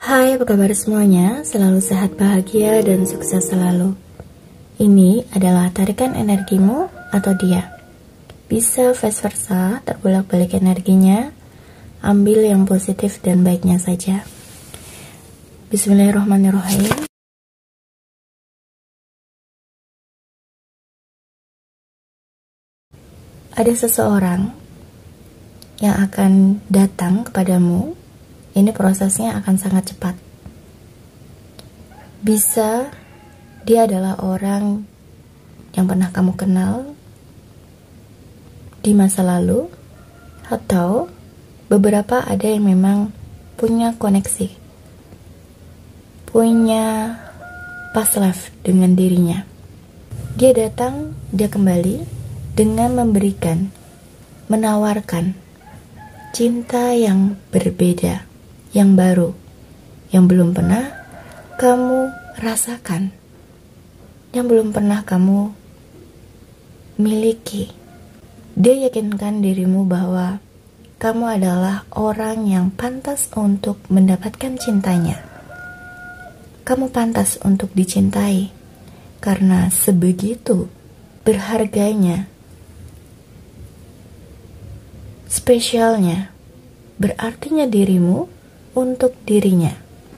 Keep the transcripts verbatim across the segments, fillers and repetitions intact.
Hai, apa kabar semuanya? Selalu sehat, bahagia, dan sukses selalu. Ini adalah tarikan energimu atau dia. Bisa vice versa, terbolak-balik energinya. Ambil yang positif dan baiknya saja. Bismillahirrahmanirrahim. Ada seseorang yang akan datang kepadamu. Ini prosesnya akan sangat cepat. Bisa dia adalah orang yang pernah kamu kenal di masa lalu, atau beberapa ada yang memang punya koneksi, punya past life dengan dirinya. Dia datang, dia kembali dengan memberikan, menawarkan cinta yang berbeda, yang baru, yang belum pernah kamu rasakan, yang belum pernah kamu miliki. Dia yakinkan dirimu bahwa kamu adalah orang yang pantas untuk mendapatkan cintanya. Kamu pantas untuk dicintai karena sebegitu berharganya, spesialnya, berartinya dirimu untuk dirinya.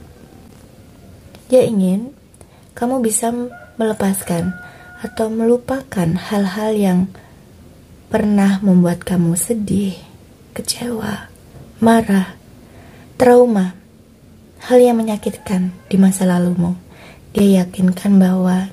Dia ingin kamu bisa melepaskan atau melupakan hal-hal yang pernah membuat kamu sedih, kecewa, marah, trauma, hal yang menyakitkan di masa lalumu. Dia yakinkan bahwa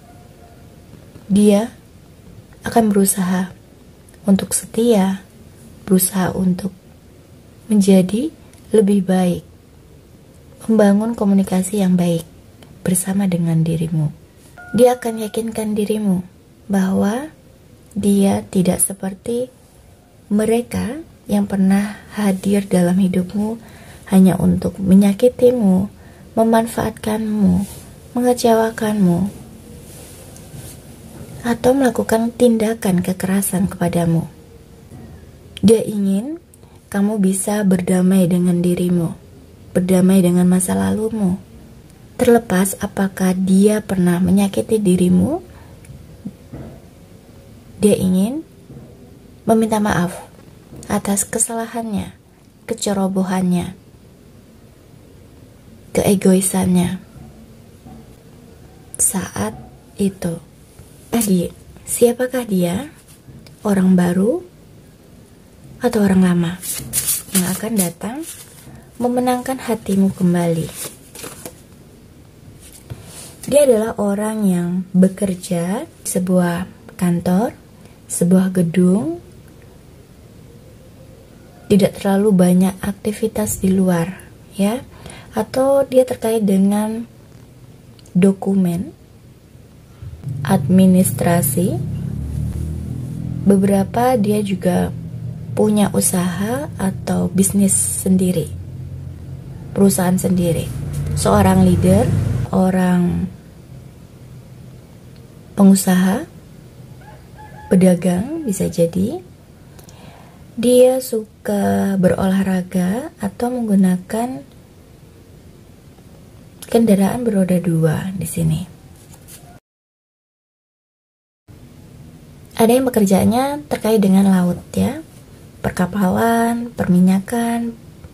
dia akan berusaha untuk setia, berusaha untuk menjadi lebih baik, membangun komunikasi yang baik bersama dengan dirimu. Dia akan yakinkan dirimu bahwa dia tidak seperti mereka yang pernah hadir dalam hidupmu hanya untuk menyakitimu, memanfaatkanmu, mengecewakanmu, atau melakukan tindakan kekerasan kepadamu. Dia ingin kamu bisa berdamai dengan dirimu, berdamai dengan masa lalumu. Terlepas apakah dia pernah menyakiti dirimu, dia ingin meminta maaf atas kesalahannya, kecerobohannya, keegoisannya saat itu. Tadi, siapakah dia? Orang baru atau orang lama yang akan datang memenangkan hatimu kembali? Dia adalah orang yang bekerja di sebuah kantor, sebuah gedung, tidak terlalu banyak aktivitas di luar, ya, atau dia terkait dengan dokumen, administrasi. Beberapa dia juga punya usaha atau bisnis sendiri, perusahaan sendiri. Seorang leader, orang pengusaha, pedagang bisa jadi. Dia suka berolahraga atau menggunakan kendaraan beroda dua di sini. Ada yang pekerjaannya terkait dengan laut, ya, perkapalan, perminyakan,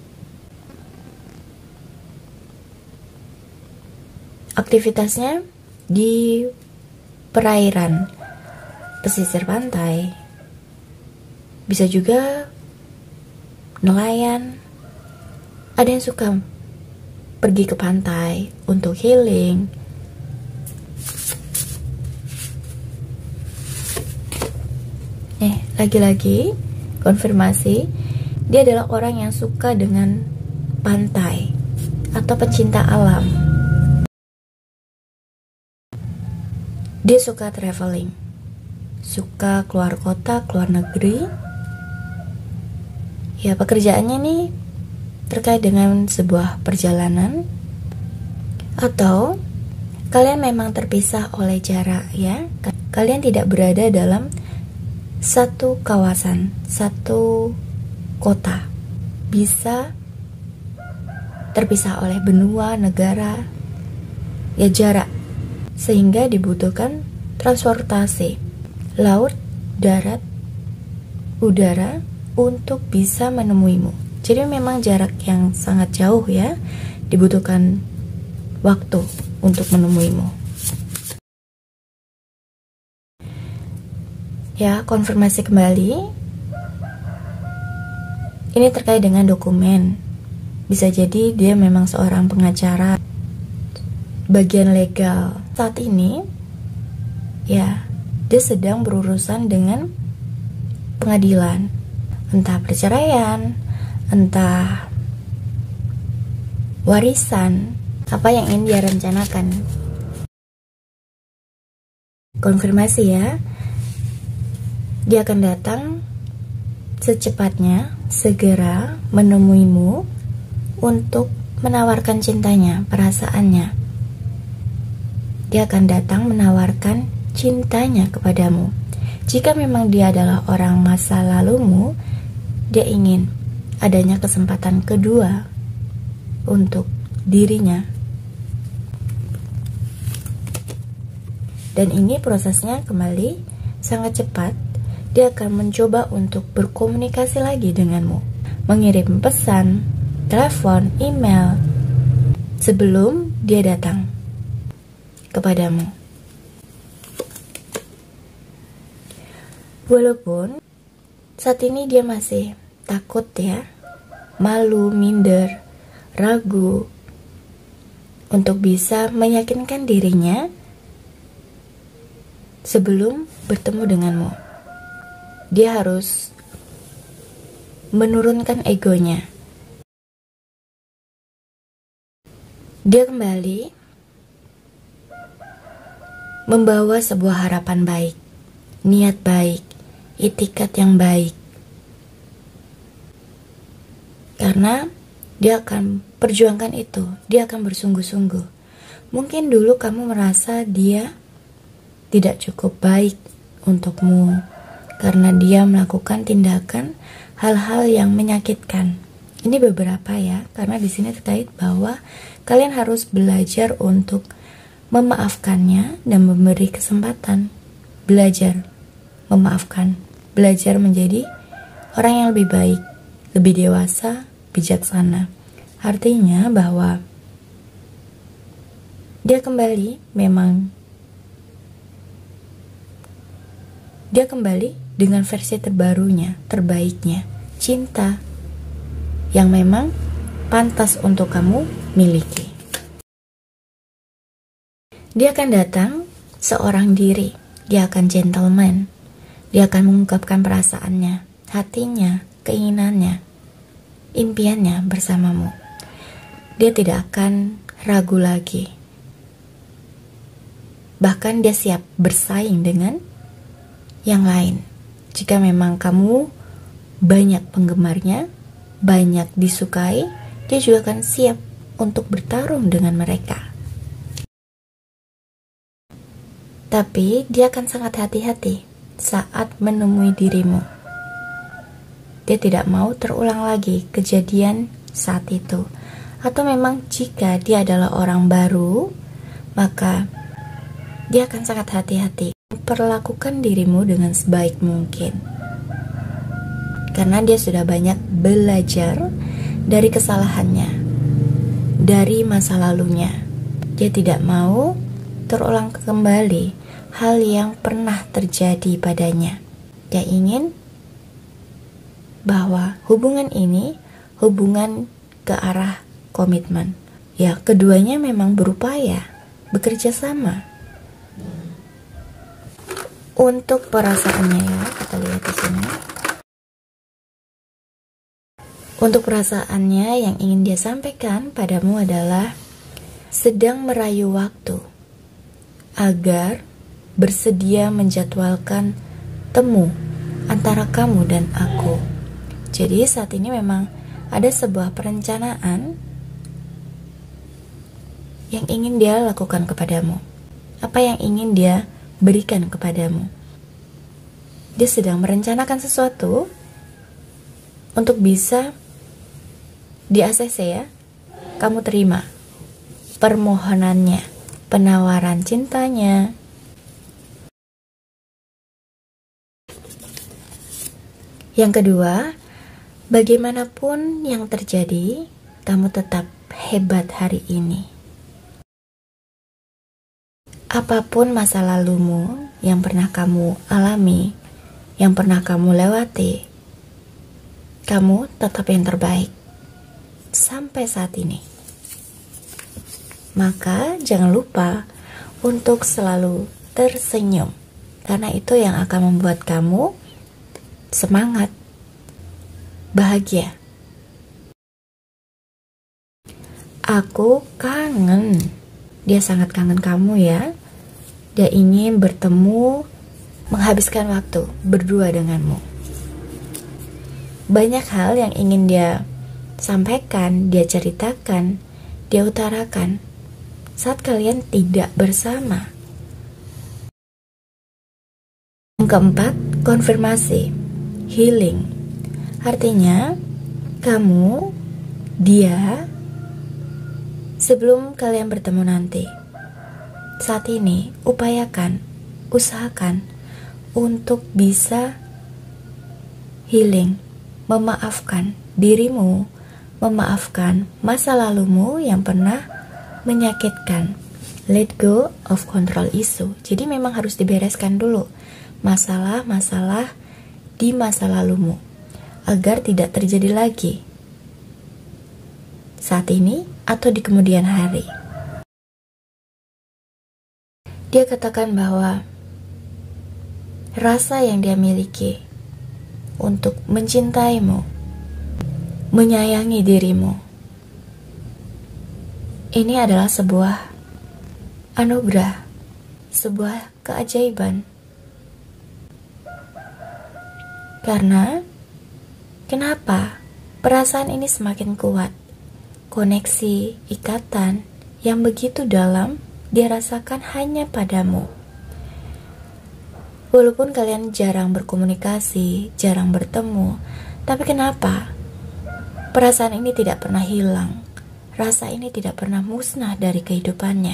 aktivitasnya di perairan, pesisir pantai, bisa juga nelayan. Ada yang suka pergi ke pantai untuk healing. Eh, lagi-lagi konfirmasi, dia adalah orang yang suka dengan pantai atau pecinta alam. Dia suka traveling, suka keluar kota, keluar negeri. Ya, pekerjaannya nih terkait dengan sebuah perjalanan, atau kalian memang terpisah oleh jarak, ya. Kalian tidak berada dalam satu kawasan, satu kota. Bisa terpisah oleh benua, negara, ya jarak, sehingga dibutuhkan transportasi laut, darat, udara untuk bisa menemuimu. Jadi memang jarak yang sangat jauh ya, dibutuhkan waktu untuk menemuimu. Ya, konfirmasi kembali. Ini terkait dengan dokumen. Bisa jadi dia memang seorang pengacara bagian legal. Saat ini, ya, dia sedang berurusan dengan pengadilan, entah perceraian, entah warisan, apa yang ingin dia rencanakan. Konfirmasi ya, dia akan datang secepatnya, segera menemuimu untuk menawarkan cintanya, perasaannya. Dia akan datang menawarkan cintanya kepadamu. Jika memang dia adalah orang masa lalumu, dia ingin adanya kesempatan kedua untuk dirinya. Dan ini prosesnya kembali sangat cepat. Dia akan mencoba untuk berkomunikasi lagi denganmu, mengirim pesan, telepon, email, sebelum dia datang kepadamu. Walaupun saat ini dia masih takut ya, malu, minder, ragu untuk bisa meyakinkan dirinya sebelum bertemu denganmu. Dia harus menurunkan egonya. Dia kembali membawa sebuah harapan baik, niat baik, itikat yang baik. Karena dia akan perjuangkan itu, dia akan bersungguh-sungguh. Mungkin dulu kamu merasa dia tidak cukup baik untukmu karena dia melakukan tindakan hal-hal yang menyakitkan. Ini beberapa ya, karena di sini terkait bahwa kalian harus belajar untuk memaafkannya dan memberi kesempatan. Belajar memaafkan, belajar menjadi orang yang lebih baik, lebih dewasa, bijaksana. Artinya bahwa dia kembali memang dia kembali dengan versi terbarunya, terbaiknya, cinta yang memang pantas untuk kamu miliki. Dia akan datang seorang diri, dia akan gentleman, dia akan mengungkapkan perasaannya, hatinya, keinginannya, impiannya bersamamu. Dia tidak akan ragu lagi. Bahkan dia siap bersaing dengan yang lain. Jika memang kamu banyak penggemarnya, banyak disukai, dia juga akan siap untuk bertarung dengan mereka. Tapi dia akan sangat hati-hati saat menemui dirimu. Dia tidak mau terulang lagi kejadian saat itu. Atau memang jika dia adalah orang baru, maka dia akan sangat hati-hati perlakukan dirimu dengan sebaik mungkin. Karena dia sudah banyak belajar dari kesalahannya, dari masa lalunya. Dia tidak mau terulang kembali hal yang pernah terjadi padanya. Dia ingin bahwa hubungan ini hubungan ke arah komitmen. Ya, keduanya memang berupaya bekerja sama. Untuk perasaannya ya, kita lihat di sini. Untuk perasaannya yang ingin dia sampaikan padamu adalah sedang merayu waktu agar bersedia menjadwalkan temu antara kamu dan aku. Jadi saat ini memang ada sebuah perencanaan yang ingin dia lakukan kepadamu. Apa yang ingin dia berikan kepadamu. Dia sedang merencanakan sesuatu untuk bisa di A C C ya, kamu terima permohonannya, penawaran cintanya. Yang kedua, bagaimanapun yang terjadi, kamu tetap hebat hari ini. Apapun masa lalumu yang pernah kamu alami, yang pernah kamu lewati, kamu tetap yang terbaik sampai saat ini. Maka jangan lupa untuk selalu tersenyum, karena itu yang akan membuat kamu semangat, bahagia. Aku kangen. Dia sangat kangen kamu ya. Dia ingin bertemu, menghabiskan waktu berdua denganmu. Banyak hal yang ingin dia sampaikan, dia ceritakan, dia utarakan saat kalian tidak bersama. Yang keempat, konfirmasi, healing. Artinya, kamu, dia, sebelum kalian bertemu nanti, saat ini upayakan, usahakan untuk bisa healing, memaafkan dirimu, memaafkan masa lalumu yang pernah menyakitkan. Let go of control issue. Jadi memang harus dibereskan dulu masalah-masalah di masa lalumu agar tidak terjadi lagi saat ini atau di kemudian hari. Dia katakan bahwa rasa yang dia miliki untuk mencintaimu, menyayangi dirimu, ini adalah sebuah anugerah, sebuah keajaiban. Karena kenapa perasaan ini semakin kuat? Koneksi, ikatan yang begitu dalam dia rasakan hanya padamu. Walaupun kalian jarang berkomunikasi, jarang bertemu, tapi kenapa perasaan ini tidak pernah hilang? Rasa ini tidak pernah musnah dari kehidupannya.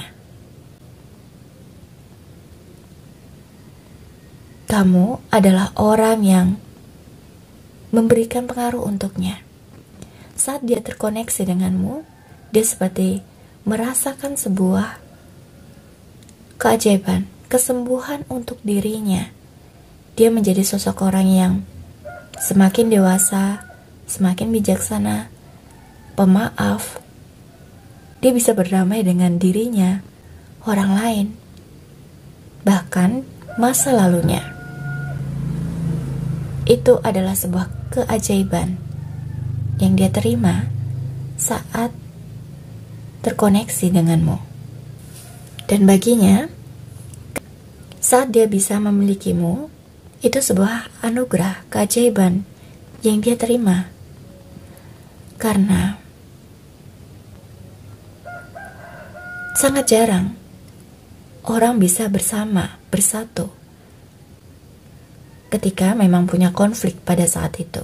Kamu adalah orang yang memberikan pengaruh untuknya. Saat dia terkoneksi denganmu, dia seperti merasakan sebuah keajaiban, kesembuhan untuk dirinya. Dia menjadi sosok orang yang semakin dewasa, semakin bijaksana, pemaaf. Dia bisa berdamai dengan dirinya, orang lain, bahkan masa lalunya. Itu adalah sebuah keajaiban yang dia terima saat terkoneksi denganmu. Dan baginya, saat dia bisa memilikimu, itu sebuah anugerah, keajaiban yang dia terima. Karena sangat jarang orang bisa bersama, bersatu ketika memang punya konflik pada saat itu.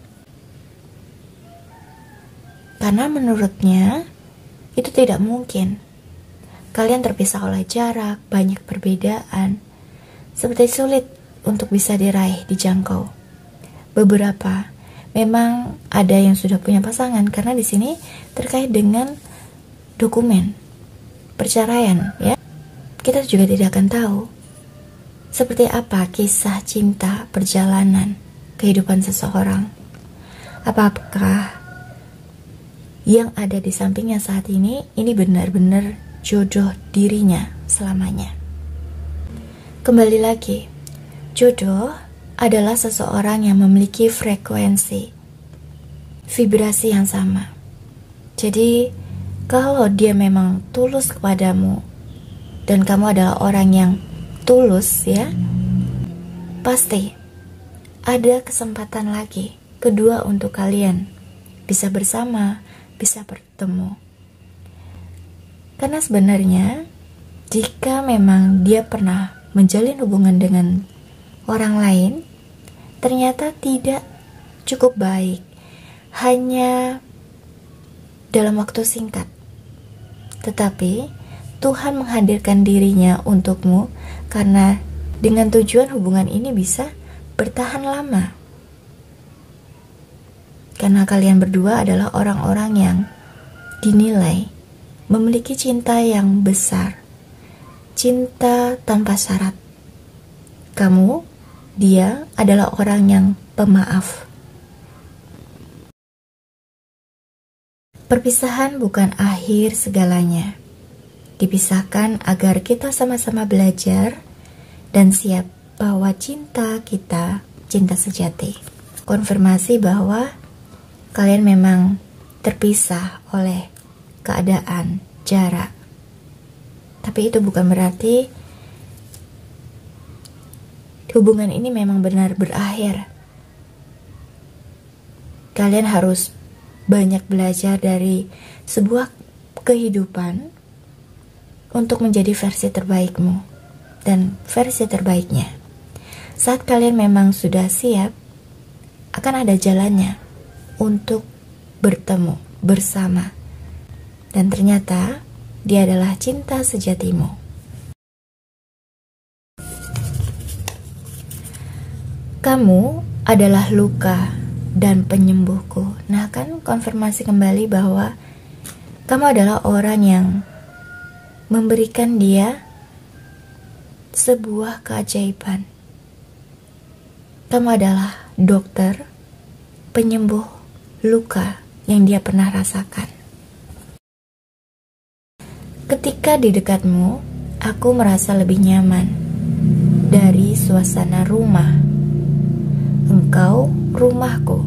Karena menurutnya itu tidak mungkin. Kalian terpisah oleh jarak, banyak perbedaan, seperti sulit untuk bisa diraih, dijangkau. Beberapa memang ada yang sudah punya pasangan karena di sini terkait dengan dokumen perceraian, ya. Kita juga tidak akan tahu seperti apa kisah cinta, perjalanan kehidupan seseorang. Apakah yang ada di sampingnya saat ini, ini benar-benar jodoh dirinya selamanya. Kembali lagi, jodoh adalah seseorang yang memiliki frekuensi, vibrasi yang sama. Jadi, kalau dia memang tulus kepadamu, dan kamu adalah orang yang tulus ya, pasti ada kesempatan lagi kedua untuk kalian bisa bersama, bisa bertemu. Karena sebenarnya jika memang dia pernah menjalin hubungan dengan orang lain, ternyata tidak cukup baik, hanya dalam waktu singkat Tetapi Tuhan menghadirkan dirinya untukmu karena dengan tujuan hubungan ini bisa bertahan lama. Karena kalian berdua adalah orang-orang yang dinilai memiliki cinta yang besar, cinta tanpa syarat. Kamu, dia adalah orang yang pemaaf. Perpisahan bukan akhir segalanya. Dipisahkan agar kita sama-sama belajar dan siap bahwa cinta kita cinta sejati. Konfirmasi bahwa kalian memang terpisah oleh keadaan, jarak. Tapi itu bukan berarti hubungan ini memang benar berakhir. Kalian harus banyak belajar dari sebuah kehidupan untuk menjadi versi terbaikmu dan versi terbaiknya. Saat kalian memang sudah siap, akan ada jalannya untuk bertemu bersama. Dan ternyata dia adalah cinta sejatimu. Kamu adalah luka dan penyembuhku. Nah, kan konfirmasi kembali bahwa kamu adalah orang yang memberikan dia sebuah keajaiban. Kamu adalah dokter penyembuh luka yang dia pernah rasakan. Ketika di dekatmu, aku merasa lebih nyaman dari suasana rumah. Engkau rumahku.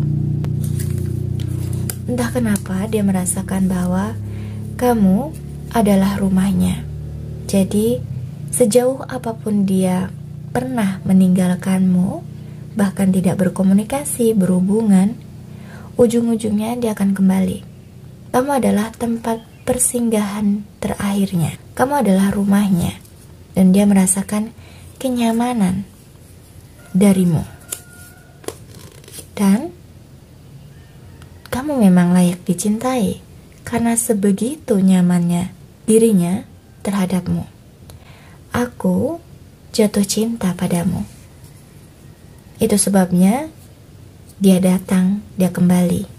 Entah kenapa dia merasakan bahwa kamu adalah rumahnya. Jadi sejauh apapun dia pernah meninggalkanmu, bahkan tidak berkomunikasi, berhubungan, ujung-ujungnya dia akan kembali. Kamu adalah tempat persinggahan terakhirnya. Kamu adalah rumahnya. Dan dia merasakan kenyamanan darimu. Dan kamu memang layak dicintai karena sebegitu nyamannya dirinya terhadapmu. Aku jatuh cinta padamu. Itu sebabnya dia datang, dia kembali.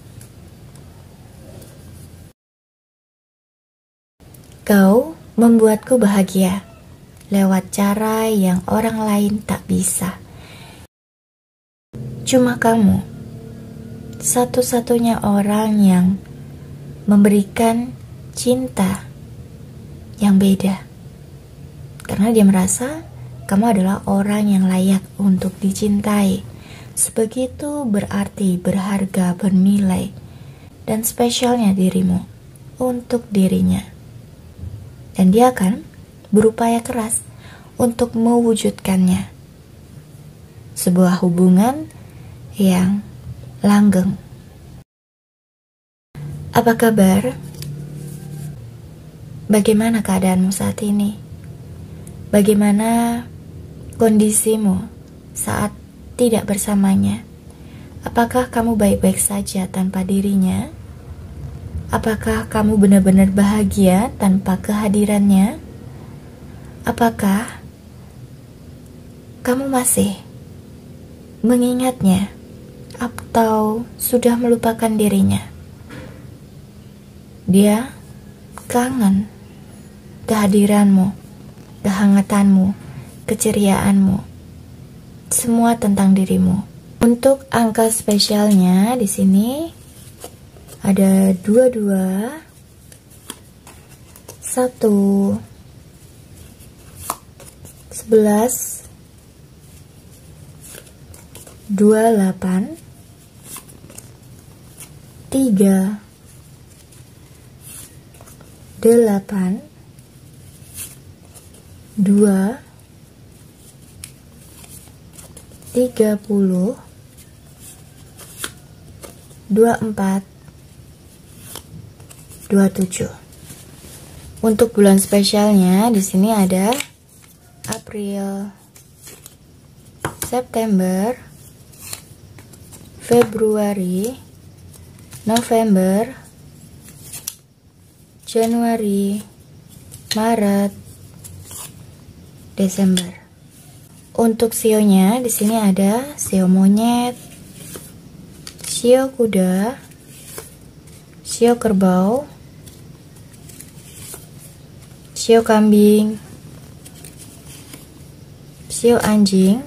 Kau membuatku bahagia lewat cara yang orang lain tak bisa. Cuma kamu, satu-satunya orang yang memberikan cinta yang beda. Karena dia merasa kamu adalah orang yang layak untuk dicintai. Sebegitu berarti, berharga, bernilai, dan spesialnya dirimu untuk dirinya. Dan dia akan berupaya keras untuk mewujudkannya. Sebuah hubungan yang langgeng. Apa kabar? Bagaimana keadaanmu saat ini? Bagaimana kondisimu saat tidak bersamanya? Apakah kamu baik-baik saja tanpa dirinya? Apakah kamu benar-benar bahagia tanpa kehadirannya? Apakah kamu masih mengingatnya atau sudah melupakan dirinya? Dia kangen kehadiranmu, kehangatanmu, keceriaanmu, semua tentang dirimu. Untuk angka spesialnya di sini ada dua dua, satu, sebelas, dua delapan, tiga, delapan, dua, tiga puluh, dua empat, dua tujuh. Untuk bulan spesialnya di sini ada April, September, Februari, November, Januari, Maret, Desember. Untuk sionya di sini ada sio monyet, sio kuda, sio kerbau, sio kambing, sio anjing,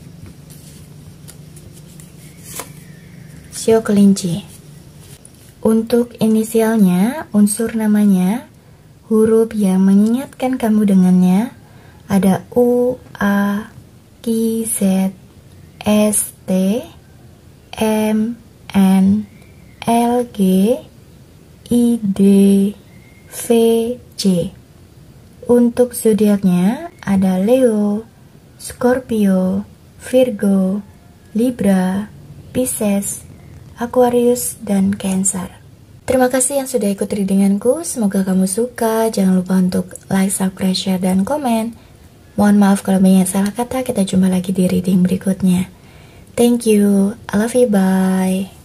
sio kelinci. Untuk inisialnya, unsur namanya, huruf yang mengingatkan kamu dengannya ada U, A, Q, Z, S, T, M, N, L, G, I, D, V, C. Untuk zodiaknya ada Leo, Scorpio, Virgo, Libra, Pisces, Aquarius, dan Cancer. Terima kasih yang sudah ikut readinganku. Semoga kamu suka. Jangan lupa untuk like, subscribe, share, dan komen. Mohon maaf kalau banyak salah kata. Kita jumpa lagi di reading berikutnya. Thank you. I love you. Bye.